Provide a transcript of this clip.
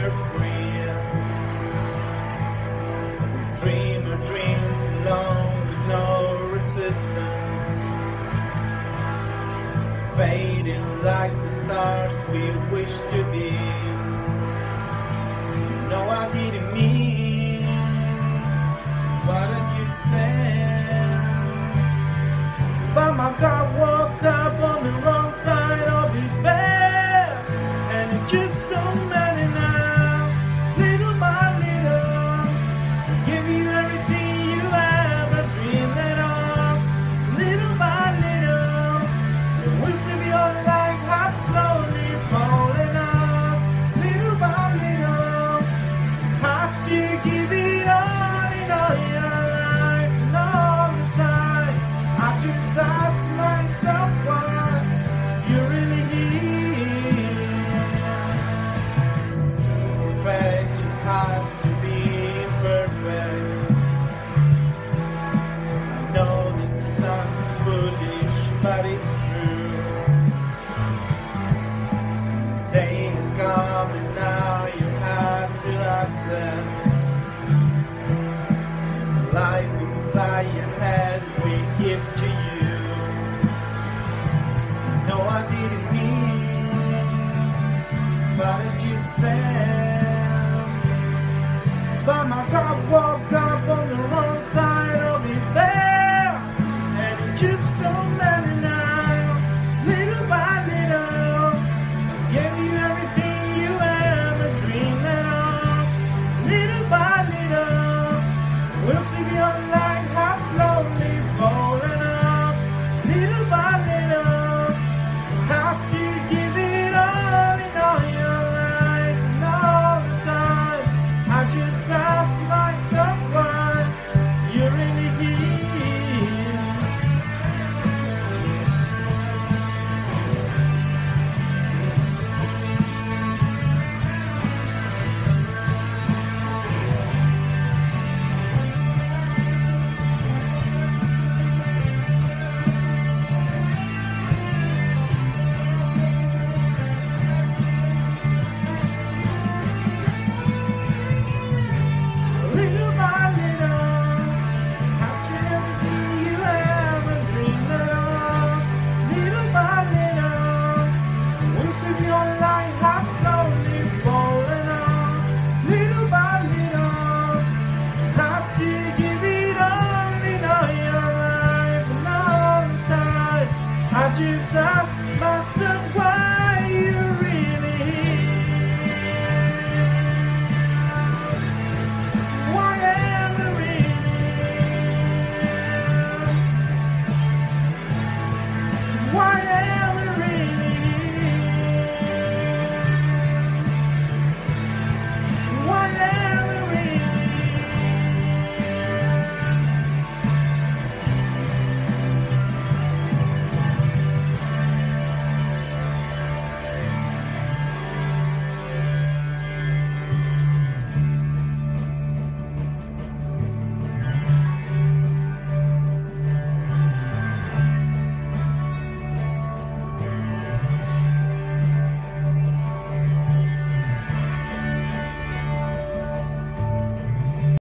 we're free. We dream our dreams alone with no resistance, fading like the stars we wish to be. No, I didn't mean what did you say, but my God woke up on the wrong side of his bed, and it just don't matter now. It's little by little, I give you everything you have, I dream it off. Little by little, the wheels of your life have slowly fallen off. Little by little, have to give it all in all your life, and all the time I just ask myself why you really need. Perfection has to be perfect. I know that sounds foolish, but it's true. The day is coming now, you have to accept the life inside your head we give to you. No, I didn't mean what did you say,